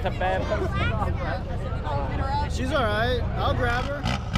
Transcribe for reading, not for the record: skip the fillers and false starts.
That's a bad. She's all right. I'll grab her.